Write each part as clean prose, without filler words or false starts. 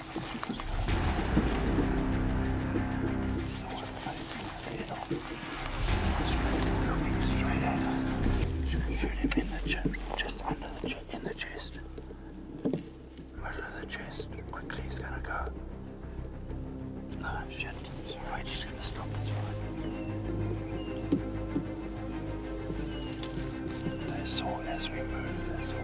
Facing us head on. Looking straight at us. Shoot him in the chin, just under the chin, in the chest. Middle of the chest. Quickly, he's gonna go. No, shit. It's alright, he's gonna stop, it's fine. They saw as we moved, they saw.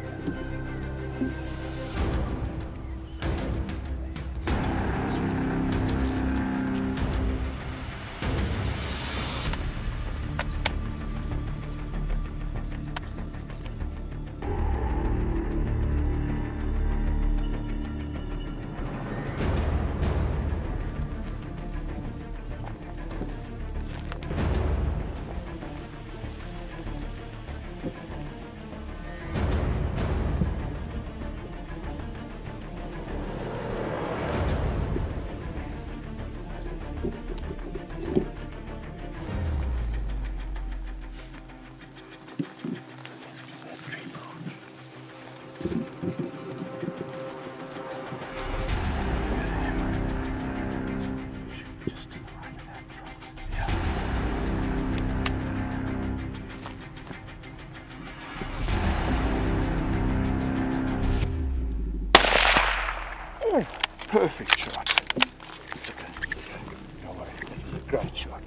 Perfect shot. It's okay. No worry. It's a great shot.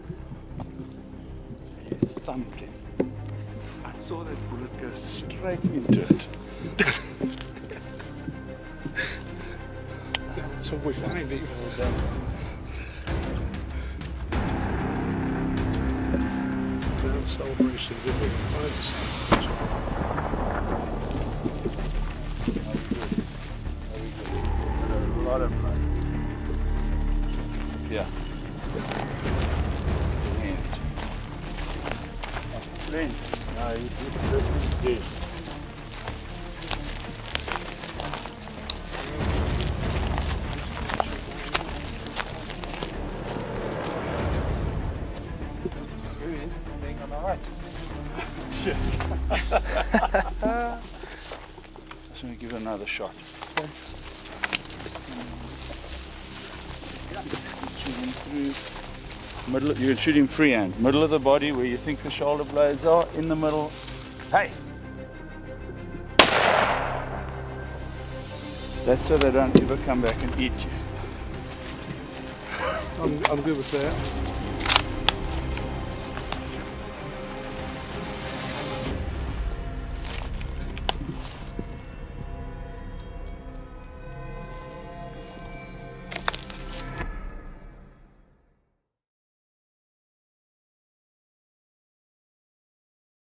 You thumped him. I saw that bullet go straight into it. So we find it all done. Now celebrations if we can find something. A lot of fun. Yeah. Flint. No, this is dead. Here he is, being on the right. Shit. Let's give it another shot. Okay. Shooting through middle. You can shoot him freehand. Middle of the body where you think the shoulder blades are. In the middle. Hey. That's so they don't ever come back and eat you. I'm good with that.